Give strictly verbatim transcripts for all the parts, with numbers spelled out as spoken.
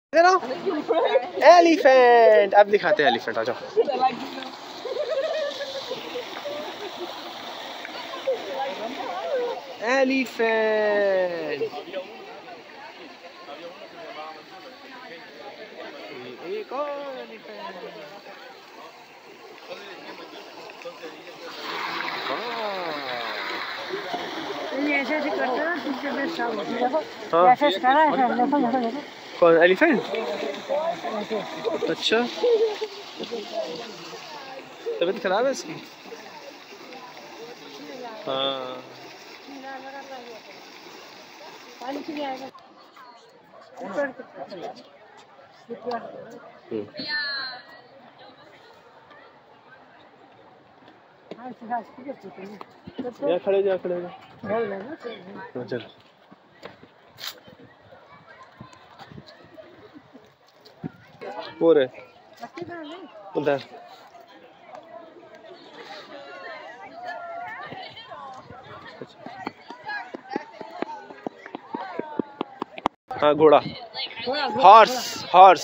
Elephant. अब दिखाते हैं एलिफेंट, आ जाओ। एलिफेंट, एक और एलिफेंट। ऐसे ऐसे करते हैं, हाँ। ऐसे ऐसे करा है, देखो देखो देखो। कौन एलिफेंट? अच्छा, तबीयत खराब है इसकी। हाँ, या खड़े जा खड़े जा। चल वो रहे उधर। हाँ, घोड़ा, horse, horse.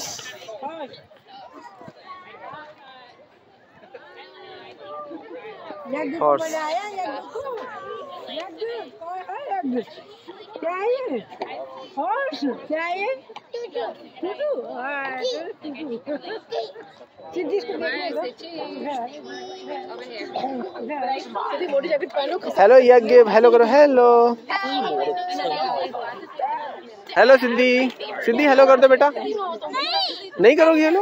Horse, hello Yagya, hello करो। Hello hello Siddhi, Siddhi hello कर दो बेटा। नहीं करोगी hello?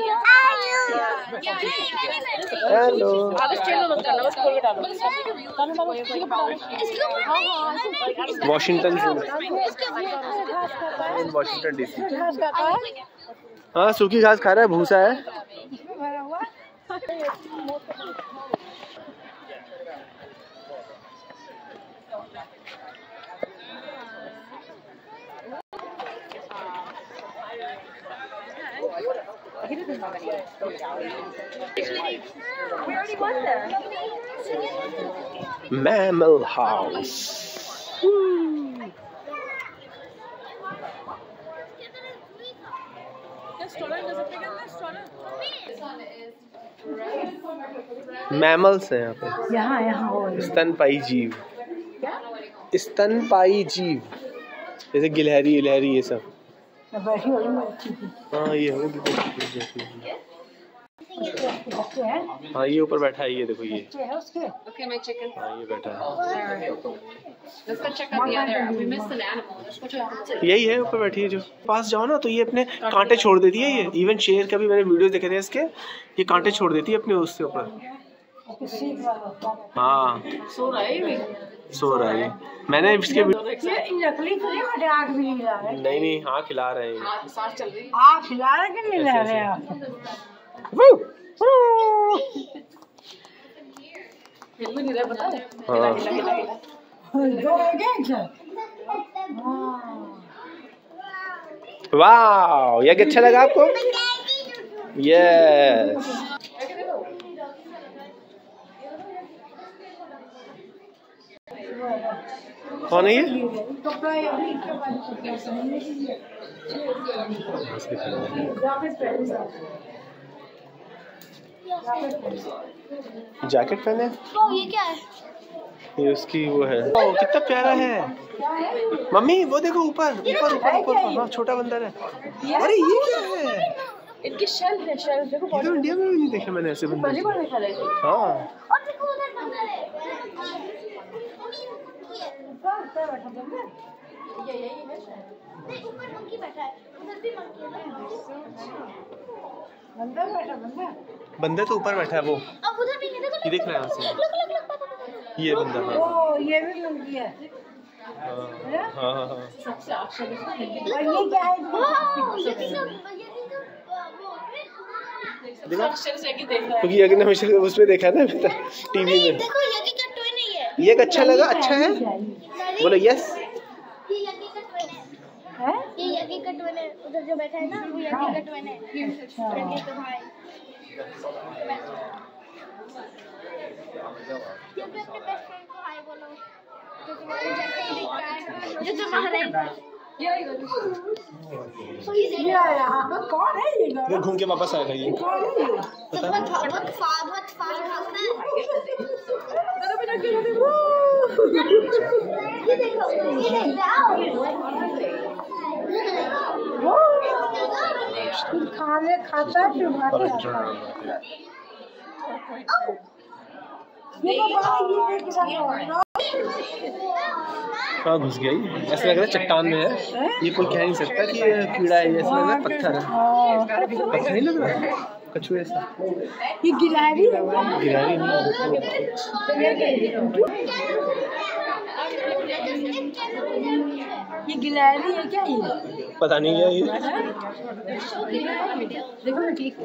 Hello, Washington Washington DC. हाँ, सूखी घास खा रहा है, भूसा है। Mammal house. मैमल्स हैं यहाँ पे। यहाँ यहाँ स्तनपाई जीव, स्तनपाई जीव जैसे गिलहरी इलहरी ये सब। हाँ, ये होगी। हाँ, ये ऊपर बैठा है, ये देखो ये। हाँ, ये बैठा है, यही है ऊपर बैठी है जो। पास जाओ ना तो ये अपने कांटे छोड़ देती है। ये इवन शेर का भी मैंने वीडियो देखे थे इसके, ये कांटे छोड़ देती है अपने उससे ऊपर। हाँ, सो रहा है, सो रहा है। मैंने इसके नहीं नहीं हाँ खिला रहे हैं, आप खिला रहे कि नहीं ले रहे आप? वाह, ये अच्छा लगा आपको? यस। कौन है ये? जैकेट पहने। ये क्या है? ये उसकी वो है। ओ, कितना प्यारा है मम्मी, वो देखो ऊपर ऊपर ऊपर ऊपर। हाँ, छोटा बंदर है। अरे ये क्या है? इनकी शेल है, शेल देखो। ये तो इंडिया में भी नहीं देखे मैंने ऐसे बंदर। हाँ, और देखो उधर बंदर है। ये यही है शायद। नहीं, ऊपर मंकी बैठा है, उधर भी मंकी है। बंदर बैठा, बंदर बंदर तो ऊपर बैठा है वो। अब उधर भी है, देखो। ये देख रहा है यहाँ से। लग लग लग पापा। ये बंदर। हाँ, ओ ये भी मंकी है। हाँ हाँ हाँ। सबसे आखिर में और ये क्या है? ये भी सब क्योंकि ये ने हमेशा उसमें देखा ना टीवी में। देखो यज्ञ का टॉय नहीं है। ये अच्छा लगा? अच्छा है, बोलो यस। ये यज्ञ का टॉय है। ये यज्ञ का टॉय है, उधर जो बैठा है ना वो यज्ञ का टॉय है। यज्ञ का भाई। ये अपने बेस्ट फ्रेंड को हाय बोलो। जो तुम्हारे जैसे ही दिखता है, जो तुम्हारे ये यहाँ कौन है ये? ये घूम के वापस आएगा ये। कौन है ये? बहुत बहुत फास्ट बहुत फास्ट भागता है। ये देखो ये देखो कुछ खाने खाता है फिर भागता है। ये बाबा ये देख रहा कहाँ घुस गया ये? ऐसा लग रहा है चट्टान में है। ये कोई कह नहीं सकता कि ये कीड़ा है, ऐसा लग रहा है पत्थर है। पत्थर नहीं लग रहा है, कछुए ऐसा। ये गिलहरी गिलहरी नहीं। ये गिलहरी है क्या ये? पता नहीं क्या ये। देखो ना ठीक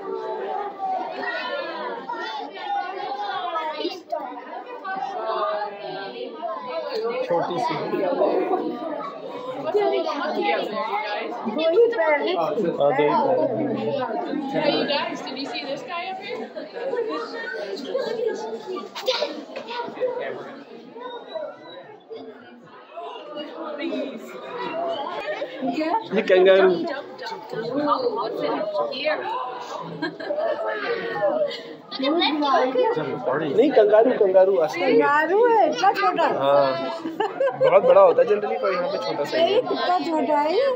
छोटी सी दो ही पैर है। हाँ, दो ही पैर। Hey, you guys, did you see this guy up here? क्या? ये कंगारू। नहीं कंगारू कंगारू असली। कंगारू है इतना छोटा? हाँ बहुत बड़ा होता है जनरली, पर यहाँ पे छोटा सा ही है। कितना छोटा है ये?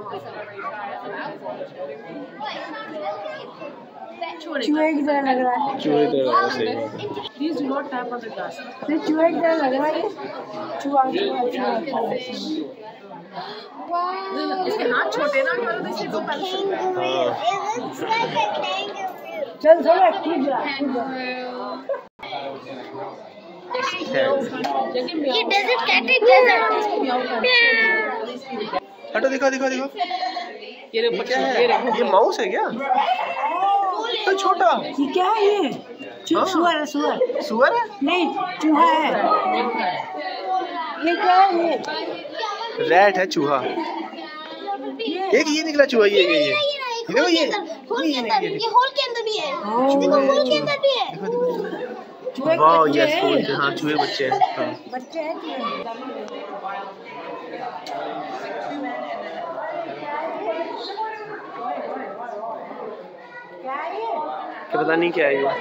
चूहे की तरह लग रहा है। चूहे की तरह सही बात है। ये चूहे की तरह लग रहा है ये। चूहा चूहा चूहा इसके हाथ छोटे ना करो तो इसको पकड़ सकते हैं। हाँ चल थोड़ा कूद जा कूद जा। ये डेजर्ट कैट है डेजर्ट। हटो दिखा दिखा दिखा। ये ये क्या है? ये माउस है क्या? तो छोटा। ये क्या है ये? हाँ। सुअर है सुअर। सुअर है? नहीं चूहा है। ये क्या है ये? रैट है चूहा। एक ये निकला चूहा ये ये ये ये देखो ये होल के अंदर ये होल के अंदर भी है। हाँ। देखो होल के अंदर भी है। देखो देखो चूहे के वाह बच्चे यस हैं। बोलते हाँ चूहे बच्चे हैं। हाँ बच्चे हैं चूहे। क्या है ये? क्या पता नहीं क्या है ये।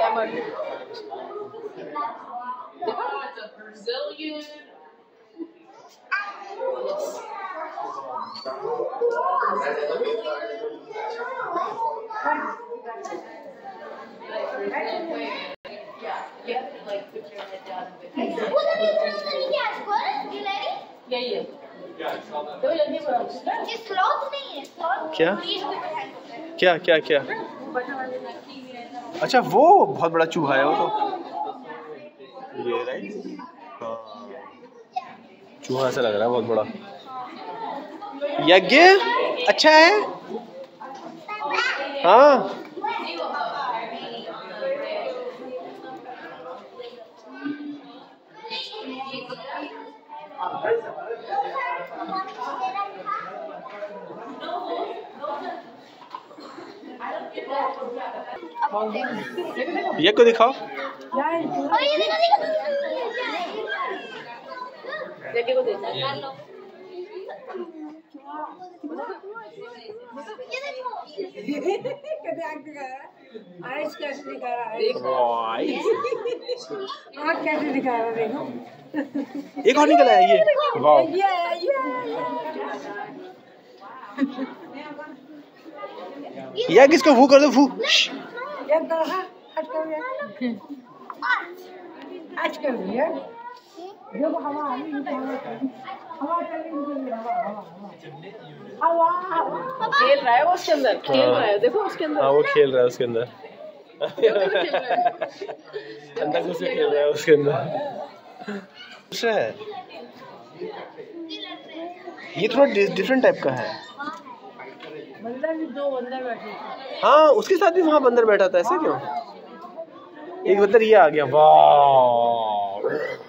Brazilian. ये स्लॉथ नहीं है स्लॉथ क्या क्या क्या क्या? अच्छा वो बहुत बड़ा चूहा है वो तो। ये राइट चूहा सा लग रहा है बहुत बड़ा। यज्ञ अच्छा है। हाँ ये को दिखाओ। और ये देखो देखो जगह को देना है। ये देखो कैसे आँख दिखा रहा है? आइस कैसे दिखा रहा है? वाइस। आँख कैसे दिखा रहा है देखो। एक और निकला है ये। वाह ये है, ये है। या किसको फू कर दो फू। ये कर हाँ आज कर ये आज कर ये देखो हवा आ रही है हवा चल रही हवा चल रही है हवा हवा हवा हवा खेल रहा है वो उसके अंदर खेल रहा है देखो उसके अंदर। हाँ वो खेल रहा है उसके अंदर। अंदर घुस के खेल रहा है उसके अंदर। दूसरा है ये थोड़ा डिफरेंट टाइप का है। बंदर भी दो बंदर बैठे हाँ उसके साथ भी वहाँ बंदर बैठा था ऐसा क्यों? एक बंदर ये आ गया। वाह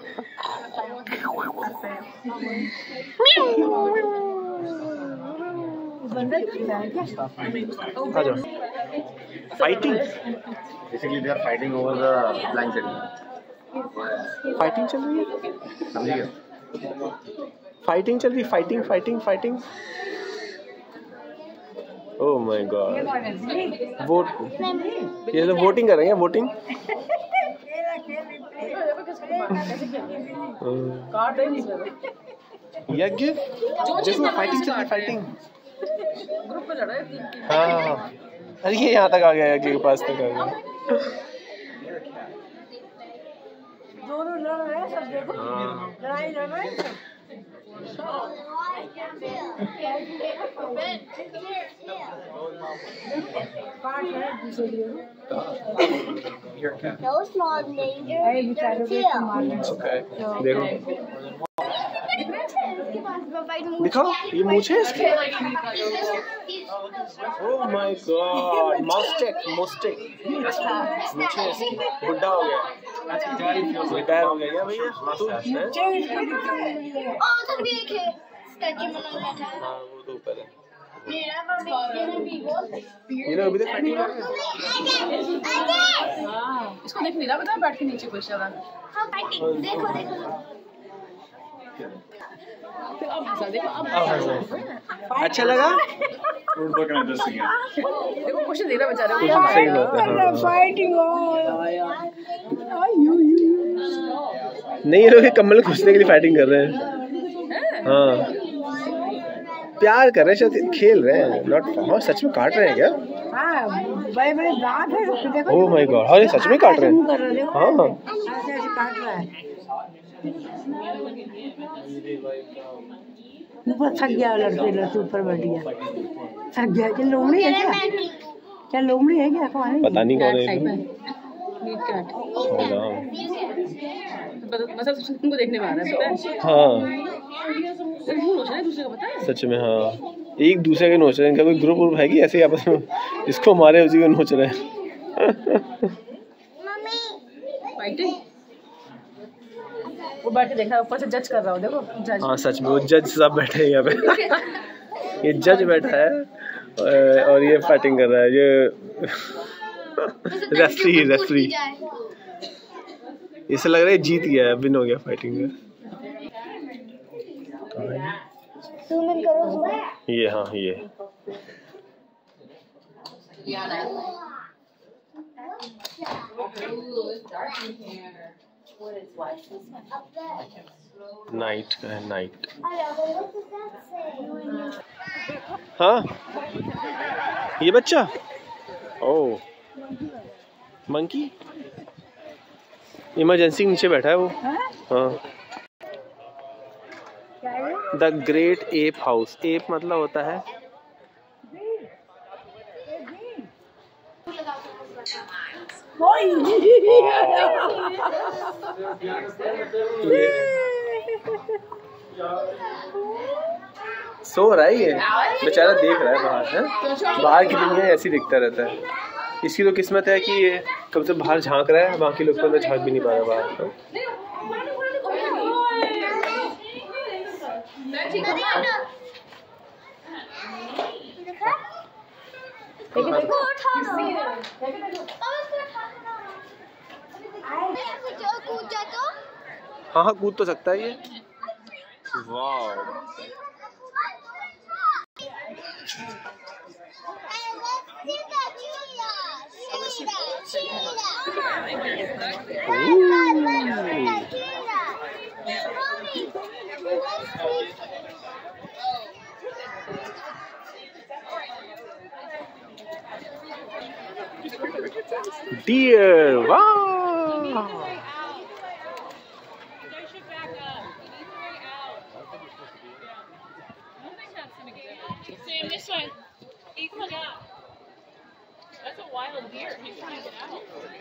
बंदर क्या है क्या? आ जाओ। Fighting Basically, they are fighting over the blanket. Fighting चल रही है। समझिए फाइटिंग चल रही, fighting fighting fighting. Oh my god, vote, ये तो वोटिंग कर रहे हैं, वोटिंग। यज्ञ देखो फाइटिंग चल रही, फाइटिंग। ग्रुप में लड़ा है। हाँ हाँ हाँ, अरे ये यहाँ तक आ गया, यज्ञ के पास तक आ गया। दोनों लड़ रहे हैं सब, देखो लड़ाई लड़ रहे हैं सब। काट रहे हैं दूसरे को। No small danger. अरे बेचारे को इसको मार रहे हैं। ओके देखो, दिखाओ ये मूछें इसके। ओह माय गॉड, मस्टेक मस्टेक मूछें इसकी। बुढ़ा हो गया, रिटायर हो गया क्या भैया तू? हैं? Oh, उधर भी एक है स्टैचू बना हुआ था। हाँ वो तो ऊपर है। मेरा मम्मी भी बोल। ये लोग अभी तक फाइटिंग कर रहे हैं। इसको देख नहीं रहा, बता बैठ के नीचे कुछ रहा। हाँ फाइटिंग, देखो देखो। अब हंसा, देखो अब अब हंसा। अच्छा लगा? देखो कुछ नहीं रहा बेचारे को। कुछ सही बात है। हाँ। फाइटिंग हो नहीं, ये लोग कमल घुसने के लिए फाइटिंग कर रहे हैं। हाँ प्यार कर रहे हैं, शायद खेल रहे हैं, नॉट। हाँ सच में काट रहे हैं क्या? हाँ बड़े बड़े दांत है, देखो। ओह माय गॉड, अरे सच में काट रहे हैं। हाँ ऐसे ऐसे काट रहा है। ऊपर थक गया, लड़ते लड़ते ऊपर बैठ गया, थक गया। क्या लोमड़ी है क्या? क्या लोमड़ी है क्या? कौन पता नहीं कौन है। नीट काट। मतलब तुमको देखने में आ रहा है, पता है? हाँ मुंह नोच रहा है दूसरे का, पता है? सच में। हाँ एक दूसरे के नोच रहे हैं। इनका कोई ग्रुप ग्रुप है कि ऐसे ही आपस में इसको मारे उसी को नोच रहे हैं। फाइटिंग वो बैठ के देख रहा है, ऊपर से जज कर रहा हूँ, देखो जज। हाँ सच में, वो जज सब बैठे हैं यहाँ पे। ये जज बैठा है और ये फाइटिंग कर रहा है, ये रेफरी रेफरी। इसे लग रहा है जीत गया है, विन हो गया फाइटिंग में। Zoom in करो, zoom in। ये हाँ ये नाइट का है, नाइट। हाँ ये बच्चा, ओह मंकी इमरजेंसी नीचे बैठा है वो। हाँ the great ape house. Ape मतलब होता है सो रहा है, ये बेचारा देख रहा है बाहर है। बाहर की दुनिया ऐसी दिखता रहता है। इसकी तो किस्मत है कि ये कब से बाहर झांक रहा है, बाकी लोग तो अंदर झांक भी नहीं पा रहा बाहर। हाँ हाँ कूद तो सकता है ये। वाह डियर, वाह Sam, this way. He's hung out. That's a wild deer. He's trying to get out.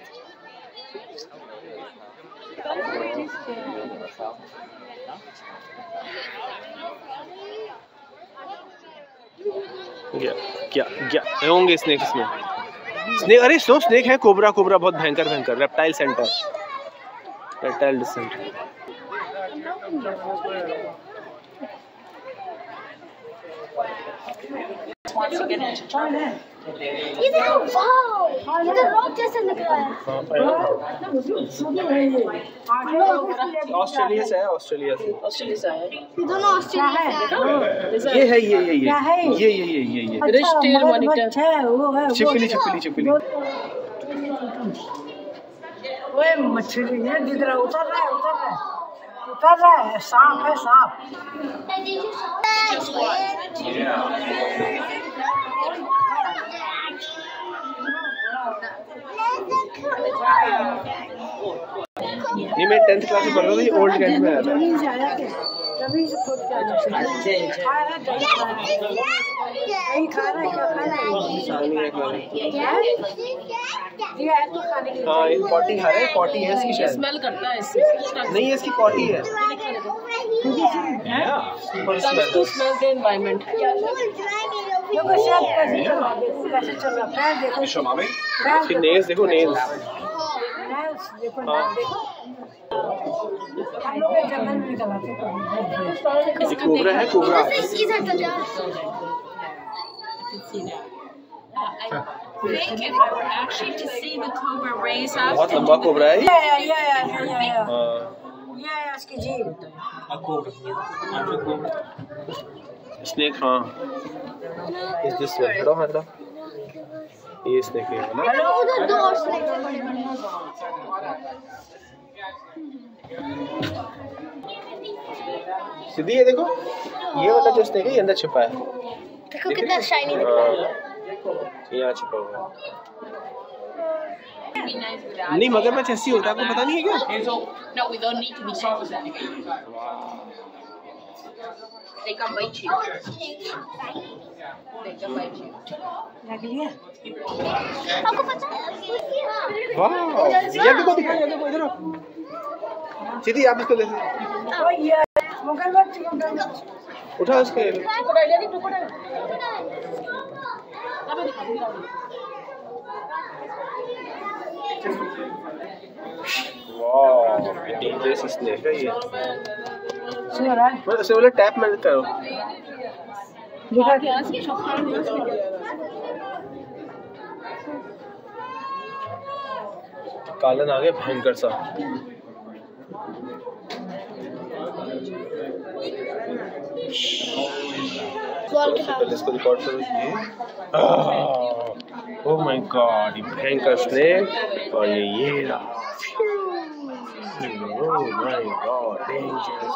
क्या क्या क्या होंगे स्नेक इसमें? स्नेक, अरे स्नो स्नेक है, कोबरा कोबरा बहुत भयंकर भयंकर। Reptile centre, reptile centre. wants to get into कौन है? ये देखो, वाओ, ये तो रॉक जैसा लग रहा है। ऑस्ट्रेलिया से है, ऑस्ट्रेलिया से। ऑस्ट्रेलिया से है। ये दोनों ऑस्ट्रेलिया से हैं। ये है ये ये ये क्या है? ये ये ये ये ये British tail monitor. अच्छा है, वो है वो- छिपकली छिपकली छिपकली। ओए मछली है, दिख रहा है, उतर रहा है, उतर रहा है, उतर रहा है, सांप है, सांप। ये मैं टेंथ क्लास में पढ़ रहा था, ये ओल्ड कैंट में आया था। जमीन से आया थे, जमीन से खोद के आया था। खा रहा है, दही खा रहा है, दही खा रहा है, क्या खा रहा है? ये है तो खाने के लिए। हाँ, ये पॉटी खा रहा है, पॉटी है इसकी शायद। स्मेल करता है इससे। नहीं, ये इसकी पॉटी है। Comes to smell the environment. देखो शायद कैसे चल रहा है, देखो कैसे चल रहा है, पैर देखो, पैर इसकी नेल्स देखो, नेल्स। nails देखो, हाँ। nail देखो। हम लोग ये जंगल में निकल आते हैं। ये कोबरा है, cobra. think if I were actually to see the cobra raise up, बहुत लंबा कोबरा है ये। ये ये ये ये ये हाँ। ये है इसकी जीभ। स्नेक, हाँ। इस दिस वन, हटो हटो। ये स्नेक है ना। उधर दो और स्नेक हैं बड़े बड़े। सीधी ये देखो, ये वाला जो स्नेक है, ये अंदर छुपा है। देखो कितना शाइनी दिख रहा है। हाँ, यहाँ छुपा हुआ है। नहीं, मगरमच्छ ऐसी होता है, आपको पता नहीं है क्या? no, we don't need to be sympathetic. They can bite you. They can bite you. लग लिया? आपको पता है? वाह, ये देखो दिखा, ये देखो इधर आओ। सीधी आप इसको देखो। ओ ये मगरमच्छ, मगरमच्छ। उठा उसके। वाह, डेंजरस स्नेक है ये। सुन रहा है? मैं उसे बोले टैप में करो। दिखा कालन आ गया भयंकर सा। पहले इसको रिकॉर्ड करो ये। ओह माय गॉड, ये भयंकर स्नेक और ये ये रहा। ओह माय गॉड, डेंजरस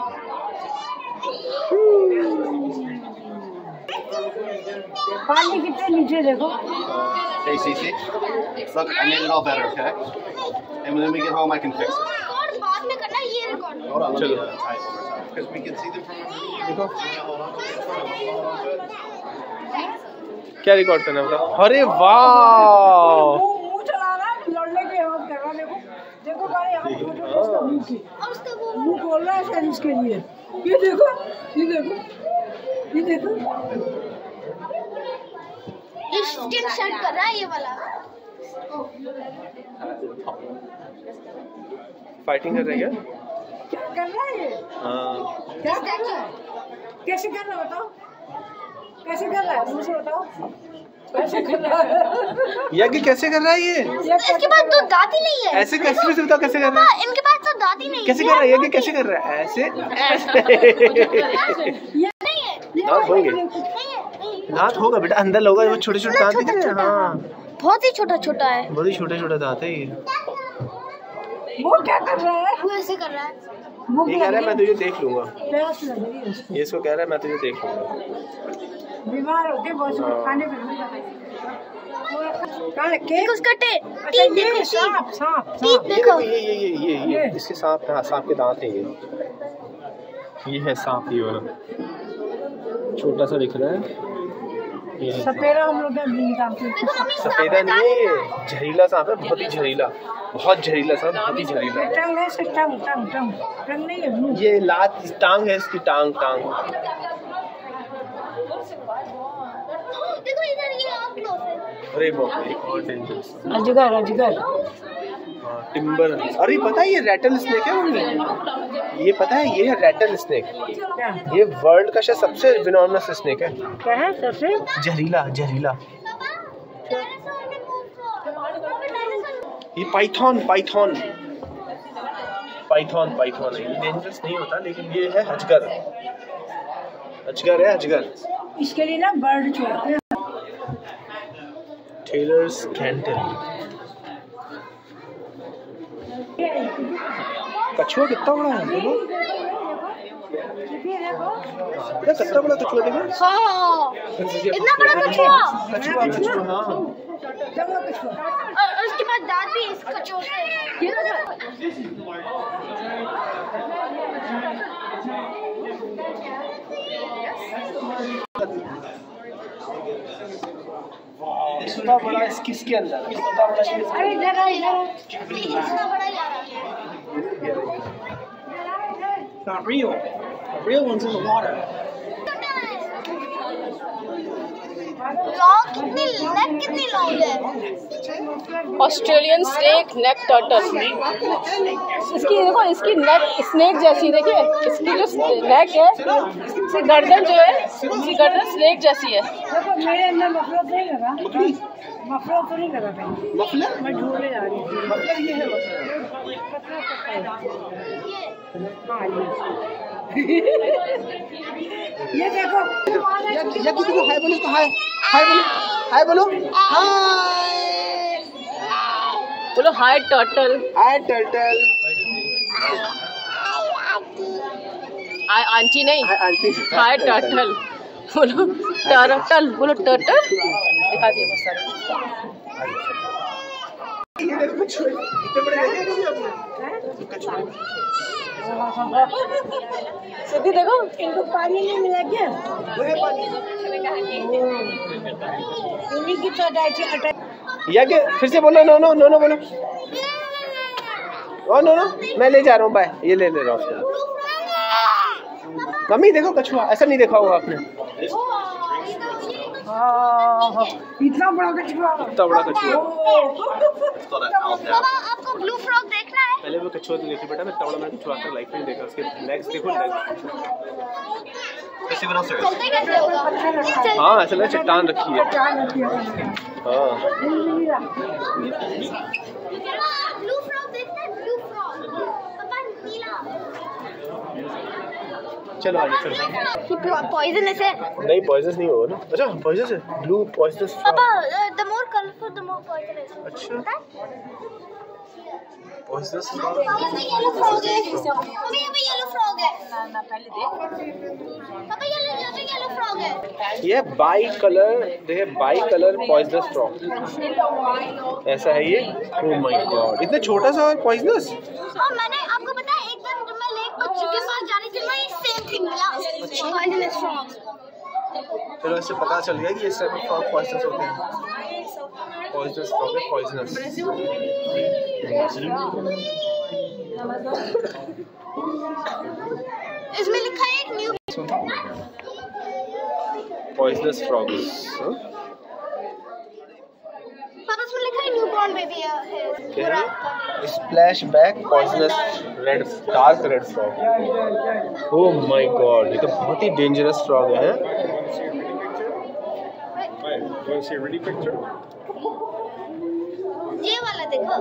पानी कितने नीचे देखो। Hey, Cece. Look, I made it all better, okay? And when we get home, I can fix it. Record बाद में करना, ये record. Hold on, let me Chalo. uh, tie it one more time. Because we can see them from देखो Hold on. Hold on, good. क्या record करना है बताओ। अरे वाह, मुंह मुंह चला रहा है, लड़ने के हाथ कर रहा है, देखो देखो गाड़ी हाथ खोल रहा है उसका मुंह की, अब उसका वो मुंह खोल रहा है शायद इसके लिए। ये देखो, ये देखो, ये देखो। ये स्टिक शर्ट कर रहा है, ये वाला। फाइटिंग कर रहे हैं क्या कर रहा है ये? क्या? हाँ, क्या कर रहा है? कैसे कर रहा है बताओ? कैसे कर रहा है? मुझे बताओ। कैसे कर रहा है? यज्ञ कैसे कर रहा है ये? इसके पास तो दांत ही नहीं है। ऐसे कैसे से बताओ कैसे कर रहा है? हाँ, इनके पास तो दांत ही नहीं है। कैसे कर रहा है यज्ञ, कैसे कर रहा है? ऐसे ये नहीं है, दांत होंगे, नहीं है, नहीं है। दांत होगा बेटा, अंदर होगा, वो छोटे छोटे दांत दिख रहे हैं। हाँ, बहुत ही छोटा छोटा है। बहुत ही छोटे छोटे दांत है ये। वो क्या कर रहा है? वो ऐसे कर रहा है। मुंह ये कह रहा है मैं तुझे देख लूंगा। प्यास लग रही है उसको। ये इसको कह रहा है मैं तुझे देख लूंगा। बीमार होते बहुत से खाने पे नहीं जाते। कहाँ है? देखो केक? उसका टे अच्छा टीथ ये देखो, सांप, सांप, टीथ सांप। ये देखो। देखो, ये ये ये ये ये ये इसके सांप, हाँ सांप के दांत हैं ये। ये है सांप, ये वाला छोटा सा दिख रहा है। ये है सांप। सपेरा हम लोग नहीं निकालते। सफेदा नहीं है ये, जहरीला सांप है, बहुत ही जहरीला, बहुत जहरीला सांप, बहुत ही जहरीला। टंग है, सिर्फ टंग, टंग, टंग, टंग नहीं है, मुंह। ये लात टांग है इसकी, टांग टांग। देखो इधर ये आप क्लोज है। अरे बाप रे, और डेंजरस। अजगर, अजगर। हाँ, टिम्बर। अरे पता है ये रैटल स्नेक है मम्मी? ये पता है ये है रैटल स्नेक। ये वर्ल्ड का शायद सबसे विनोमिनस स्नेक है। क्या है सबसे जहरीला जहरीला। ये पाइथन पाइथन पाइथन पाइथन है। ये डेंजरस नहीं होता लेकिन ये है अजगर। अजगर है अजगर। इसके लिए ना बर्ड छोड़ते हैं। टेलर्स कैंटल। कछुआ कितना बड़ा है देखो। कितना बड़ा कछुआ देखो। हाँ इतना बड़ा कछुआ। कछुआ कछुआ हाँ। और उसके बाद दांत भी इस कछुए से। इतना बड़ा इस किसके अंदर? इतना बड़ा अरे इधर आ इधर इतना बड़ा जा रहा है। Not real. The real one's in the water. Long कितनी नेक कितनी लॉन्ग है? Australian snake neck turtle. इसकी देखो इसकी नेक स्नेक जैसी देखिए। इसकी जो नेक है इसकी गर्दन जो है इसकी गर्दन स्नेक जैसी है। देखो मेरे अंदर मफलर नहीं लगा। मफलर तो नहीं लगा कहीं। मफलर? मैं ढूंढने जा रही हूँ। मफलर ये है मफलर। ये देखो या किसी को हाय बोलो तो हाय हाय बोलो हाय बोलो हाय बोलो hi turtle. Hi turtle. Hi aunty नहीं हाय आंटी। Hi turtle. बोलो टर्टल। बोलो टर्टल। दिखा दिए बहुत सारे। ये देखो कछुए कितने बड़े देखे कभी आपने? कछुए सिद्धि देखो इनको पानी नहीं मिला क्या? वो है पानी। इन्हीं की तो अटैच अटैच। या के फिर से बोलो नो नो नो नो बोलो। ओ नो नो मैं ले जा रहा हूँ बाय। ये ले ले रहा हूँ। मम्मी देखो कछुआ ऐसा नहीं देखा होगा आपने। इतना बड़ा कछुआ। इतना बड़ा कछुआ। पापा आपको ब्लू फ्रॉग देखना है? पहले वो कछुआ तो देखी बेटा। मैं इतना बड़ा मैंने कछुआ आज लाइफ में नहीं देखा। उसके लेग्स देखो legs. Let's see what else there is. चलते कैसे होगा? हाँ ऐसा लगा चट्टान रखी है। हाँ ब्लू फ्रॉग देखना है? ब्लू फ्रॉग पापा नीला। चलो आगे चलो। पॉइजनस है नहीं पॉइजनस नहीं होगा ना। अच्छा पॉइजनस है। Blue poisonous. पापा। The more colourful the more poisonous. अच्छा पॉइजनस येलो फ्रॉग है। अभी अभी येलो फ्रॉग है। ना ना पहले देख। पापा येलो येलो येलो फ्रॉग है। ये बाई कलर देखिए बाई कलर पॉइजनस फ्रॉग ऐसा है ये। ओह माय गॉड इतना छोटा सा और पॉइजनस। और मैंने आपको पता है एक दिन जब मैं लेक पर के पास जा रही थी मैं सेम थिंग मिला पॉइजनस फ्रॉग। चलो इससे पता चल गया कि इस टाइप के फ्रॉग पॉइजनस होते हैं। पॉइजनस फ्रॉग है पॉइजनस। इसमें लिखा है एक न्यू पॉइजनस फ्रॉग्स। पापा इसमें लिखा है न्यू बॉर्न बेबी है। Splash back poisonous red dark red frog. Oh my god ये तो बहुत ही डेंजरस फ्रॉग है। ये वाला देखो।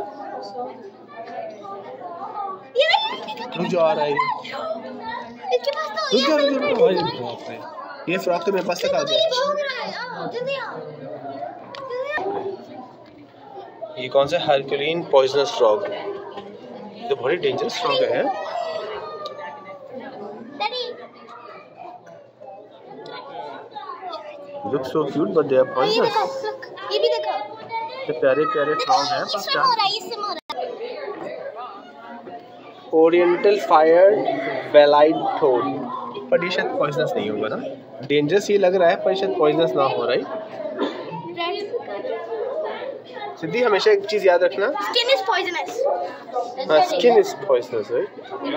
ये रुक जा रहा है। इसके पास तो रुक जा रुक जा भाई बाप रे। ये फ्रॉग तो मेरे पास तक आ गया। भाग रहा है। आओ जल्दी आओ। ये कौन सा हरक्यूलिन पॉइजनस फ्रॉग। ये तो बड़ी डेंजरस फ्रॉग है। Daddy look so cute but they are ये पॉइजनस। देखो look, ये भी देखो। ये प्यारे प्यारे फ्रॉग हैं। इसमें हो रहा है इसमें हो रहा ओरिएंटल फायर वेलाइड थ्रोट। पर ये शायद पॉइजनस नहीं होगा ना। डेंजरस ये लग रहा है पर शायद पॉइजनस ना हो रहा है। सिद्धि हमेशा एक चीज याद रखना। Skin is poisonous. हाँ skin is poisonous right.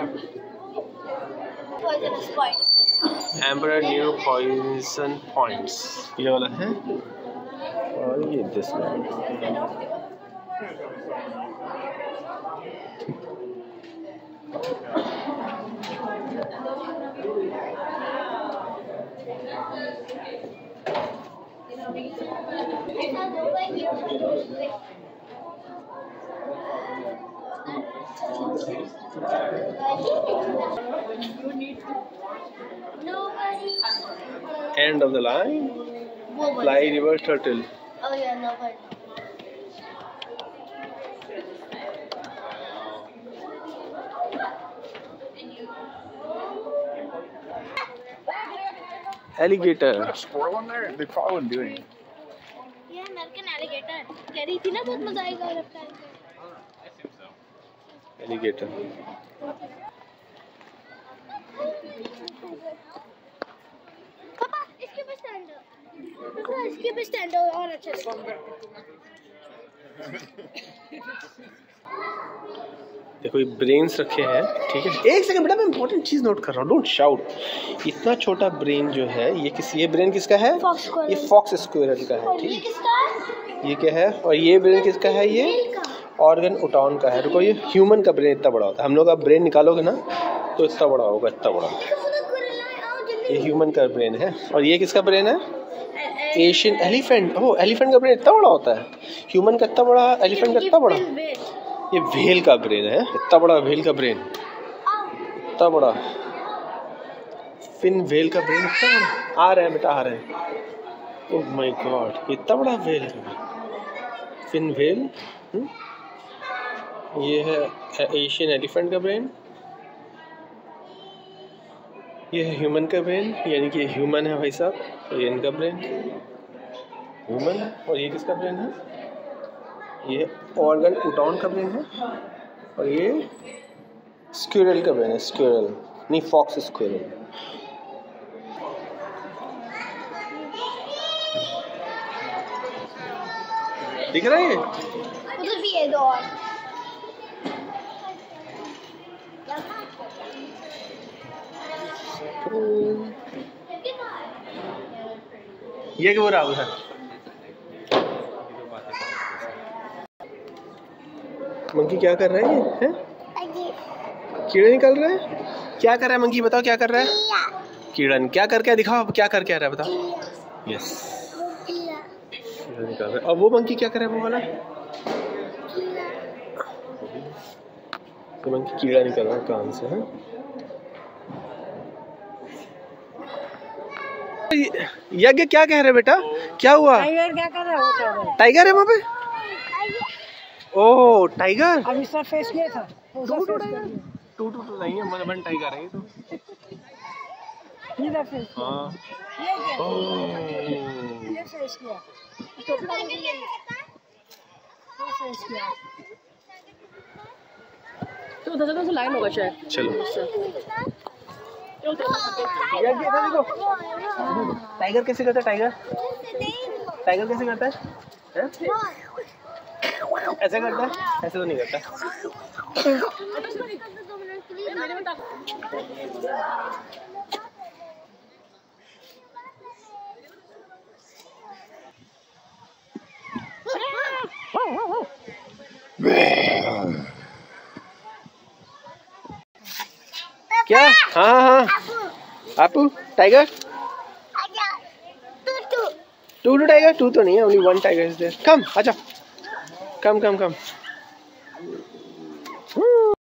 Poisonous points. Emperor new poison points ये वाला है और ये दिस वाला। End of the line. Fly river turtle. Oh yeah, no, but Alligator. Squirrel in there? They probably wouldn't do anything. ये American alligator कह रही थी ना, बहुत मजा आएगा लगता है। Alligator. पापा इसके पे स्टैंड हो, पापा इसके पे स्टैंड हो और अच्छे से। देखो ये ब्रेन्स रखे हैं, ठीक है। एक सेकंड बेटा, मैं इंपॉर्टेंट चीज नोट कर रहा हूँ, डोंट शाउट। इतना छोटा ब्रेन जो है, ये किसी, ये ब्रेन किसका है? ये फॉक्स स्क्विरल का है, ठीक। ये किसका है? ये क्या है? और ये ब्रेन किसका है? ये ऑर्गन उटाउन का है। रुको, ये ह्यूमन का ब्रेन इतना बड़ा होता है। हम लोग का ब्रेन निकालोगे ना तो इतना बड़ा होगा, इतना बड़ा। ये ह्यूमन का ब्रेन है। और ये किसका ब्रेन है? Asian elephant. ओह, एलिफेंट का ब्रेन इतना बड़ा होता है। ह्यूमन का इतना बड़ा, एलिफेंट का इतना बड़ा। ये व्हेल का ब्रेन है, इतना बड़ा व्हेल का ब्रेन, इतना बड़ा। फिन व्हेल का ब्रेन इतना बड़ा। आ रहे हैं बेटा, आ रहे हैं। ओह माय गॉड, इतना बड़ा व्हेल का ब्रेन। Fin whale. ये है एशियन एलिफेंट का ब्रेन। ये है ह्यूमन का ब्रेन, यानी कि ह्यूमन है भाई साहब। ये इनका ब्रेन ह्यूमन है। और ये किसका ब्रेन है? ये ऑर्गन उटाउन का ब्रेन है। और ये स्क्विरल का ब्रेन है, स्क्विरल नहीं, फॉक्स स्क्विरल। दिख रहा है ये? उधर भी है दो और। ये क्या हो रहा है? मंकी क्या कर रहा है ये? हैं? कीड़े निकल रहे हैं? क्या कर रहा है मंकी? बताओ क्या कर रहा है? कीड़ा क्या करके दिखाओ, क्या करके आ रहा है बताओ। यस, कीड़ा निकल रहा है। और वो मंकी क्या कर रहा है? वो वाला तो मंकी कीड़ा निकल रहा है कान से। है यज्ञ, क्या कह रहे बेटा? क्या हुआ? टाइगर क्या कर रहा है? टाइगर है वहाँ पे? Oh tiger. अब इसका फेस किया था। टू टू टू टू नहीं है, मन मन टाइगर है ये तो। ये था फेस। हाँ। ये क्या? ओह ये फेस किया। टोपी ये फेस किया। तो उधर से तो लाइन होगा शायद। चलो यज्ञ इधर देखो, टाइगर कैसे करता है? टाइगर टाइगर कैसे करता है? हैं? ऐसे करता है? ऐसे तो नहीं करता। क्या? हाँ हाँ हाँ, आपू tiger, two two tiger, two तो नहीं है, only one tiger is there. Come, आजा, कम कम कम।